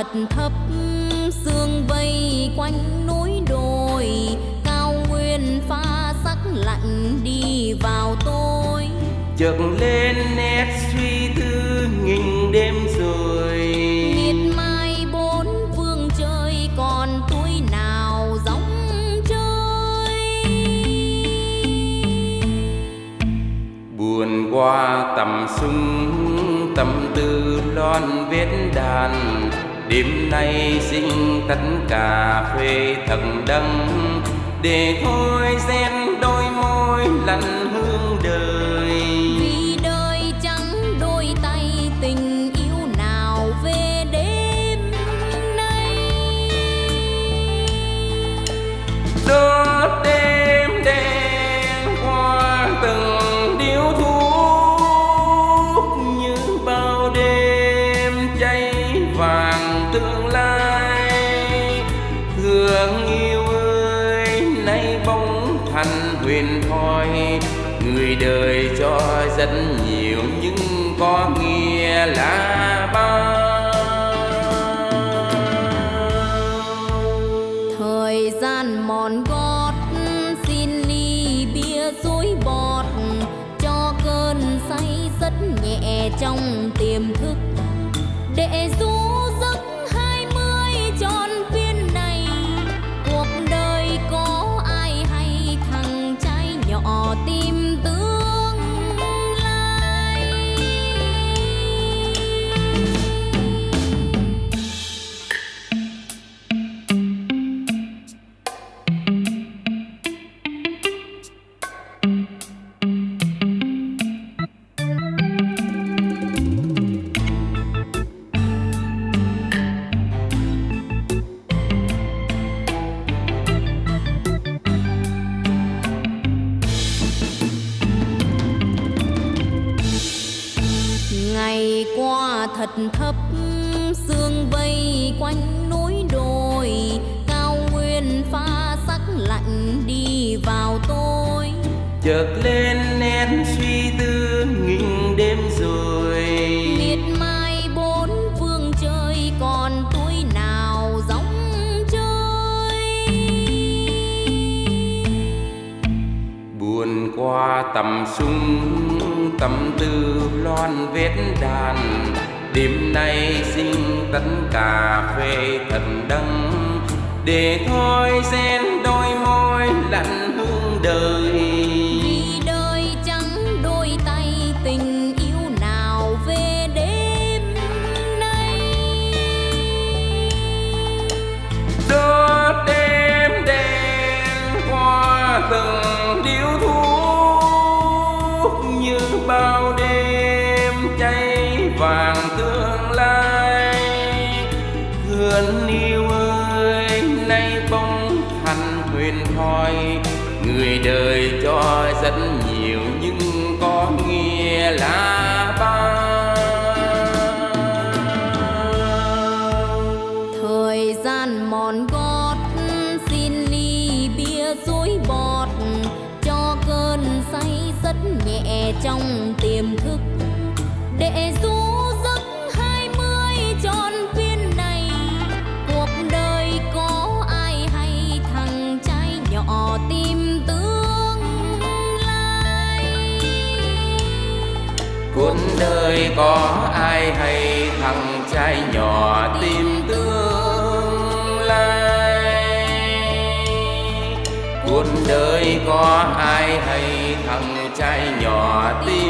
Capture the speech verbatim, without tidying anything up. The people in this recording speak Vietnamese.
thật thấp, sương vây quanh núi đồi, cao nguyên pha sắc lạnh đi vào tôi. Chợt lên nét suy tư nghìn đêm rồi, Miệt mai bốn phương trời còn tuổi nào giống chơi. buồn qua tầm sung tâm tư lon vết đàn. Đêm nay xin tất cà phê thật đắng, để thôi rét đôi môi lạnh hương đời. Vì đời chẳng đôi tay tình yêu nào về đêm nay. Đốt đêm đen qua từng điếu thuốc, như bao đêm cháy vàng tương lai. Thương yêu ơi, nay bóng thành huyền thoại. Người đời cho rất nhiều nhưng có nghĩa là bao. Thời gian mòn gót xin ly bia dối bọt, cho cơn say rất nhẹ trong tiềm thức, để du giấc hai mươi tròn viên này. Cuộc đời có ai hay thằng trai nhỏ tìm tương lai. Ngày qua thật thấp, sương vây quanh núi đồi, cao nguyên pha sắc lạnh đi vào tôi. Chợt lên nét suy tư nghìn đêm rồi, Miệt mai bốn phương trời còn tuổi nào giống chơi. buồn qua tầm sung tâm tư loan vết đàn. Đêm nay xin tất cà phê thật đắng, để thôi rét đôi môi lạnh hương đời. Vì đời chẳng đôi tay tình yêu nào về đêm nay. Đốt đêm đen qua từng điếu thuốc, như bao đêm cháy vàng tương lai. Thương yêu ơi, nay bóng thành huyền thoại. Người đời cho rất nhiều nhưng có nghĩa là bao. Thời gian mòn gót xin ly bia dối bọt, cho cơn say rất nhẹ trong tiềm thức, để du giấc hai mươi tròn viên này. Cuộc đời có ai hay thằng trai nhỏ tìm tương lai. Cuộc đời có ai hay thằng trai nhỏ tìm tương lai. Cuộc đời có ai hay thằng trai nhỏ tìm